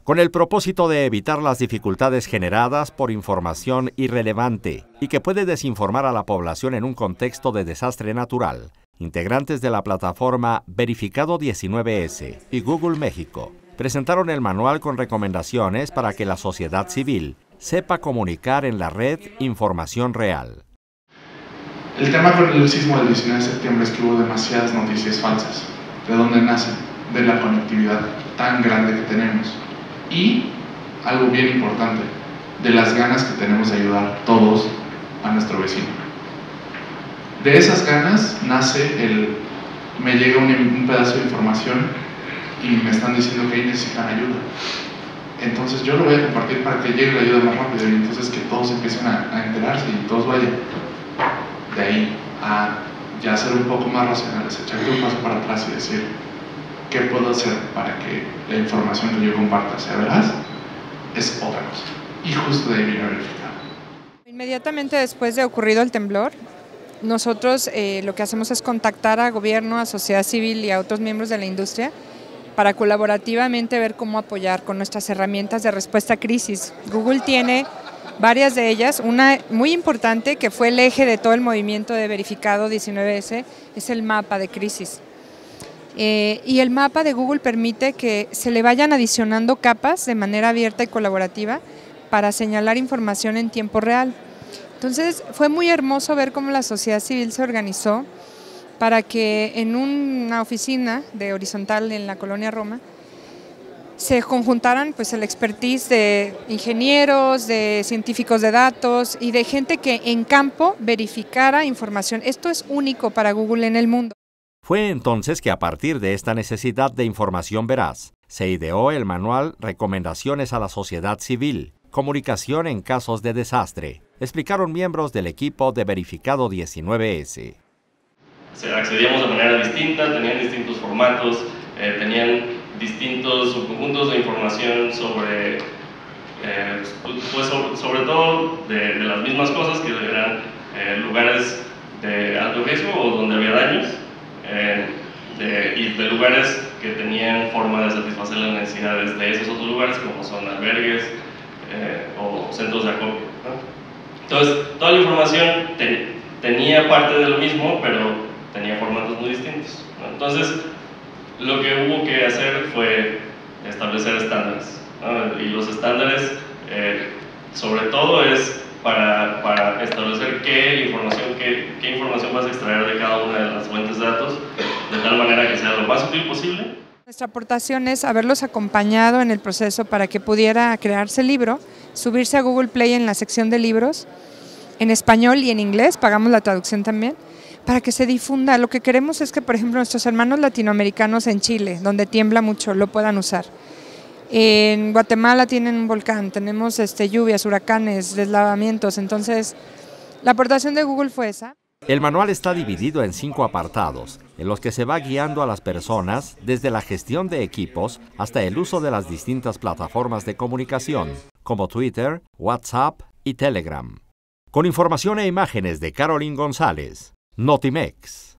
con el propósito de evitar las dificultades generadas por información irrelevante y que puede desinformar a la población en un contexto de desastre natural. Integrantes de la plataforma Verificado 19S y Google México presentaron el manual con recomendaciones para que la sociedad civil sepa comunicar en la red información real. El tema con el sismo del 19 de septiembre es que hubo demasiadas noticias falsas. ¿De dónde nacen? De la conectividad tan grande que tenemos. Y, algo bien importante, de las ganas que tenemos de ayudar todos a nuestro vecino. De esas ganas nace me llega un pedazo de información y me están diciendo que ahí necesitan ayuda. Entonces yo lo voy a compartir para que llegue la ayuda más rápido y entonces que todos empiecen a enterarse y todos vayan. De ahí a ya ser un poco más racionales, echarte un paso para atrás y decir ¿qué puedo hacer para que la información que yo comparta sea veraz? Es otra cosa. Y justo de ahí viene verificado. Inmediatamente después de ocurrido el temblor, nosotros lo que hacemos es contactar a gobierno, a sociedad civil y a otros miembros de la industria para colaborativamente ver cómo apoyar con nuestras herramientas de respuesta a crisis. Google tiene varias de ellas, una muy importante que fue el eje de todo el movimiento de Verificado 19S, es el mapa de crisis. Y el mapa de Google permite que se le vayan adicionando capas de manera abierta y colaborativa para señalar información en tiempo real. Entonces fue muy hermoso ver cómo la sociedad civil se organizó para que en una oficina de horizontal en la colonia Roma se conjuntaran pues el expertise de ingenieros, de científicos de datos y de gente que en campo verificara información. Esto es único para Google en el mundo. Fue entonces que a partir de esta necesidad de información veraz, se ideó el manual Recomendaciones a la Sociedad Civil, Comunicación en casos de desastre, explicaron miembros del equipo de Verificado 19S. Accedíamos de manera distinta, tenían distintos formatos, tenían distintos subconjuntos de información sobre todo de las mismas cosas, que eran lugares de alto riesgo o donde había daños, y de lugares que tenían forma de satisfacer las necesidades de esos otros lugares, como son albergues o centros de acopio, ¿no? Entonces, toda la información tenía parte de lo mismo, pero tenía formatos muy distintos, ¿no? Entonces, lo que hubo que hacer fue establecer estándares, ¿no? Y los estándares, sobre todo, es para establecer qué información vas a extraer de cada una de las fuentes de datos, de tal manera que sea lo más útil posible. Nuestra aportación es haberlos acompañado en el proceso para que pudiera crearse el libro, subirse a Google Play en la sección de libros, en español y en inglés, pagamos la traducción también, para que se difunda. Lo que queremos es que, por ejemplo, nuestros hermanos latinoamericanos en Chile, donde tiembla mucho, lo puedan usar. En Guatemala tienen un volcán, tenemos lluvias, huracanes, deslavamientos, entonces la aportación de Google fue esa. El manual está dividido en 5 apartados, en los que se va guiando a las personas desde la gestión de equipos hasta el uso de las distintas plataformas de comunicación, como Twitter, WhatsApp y Telegram. Con información e imágenes de Caroline González, Notimex.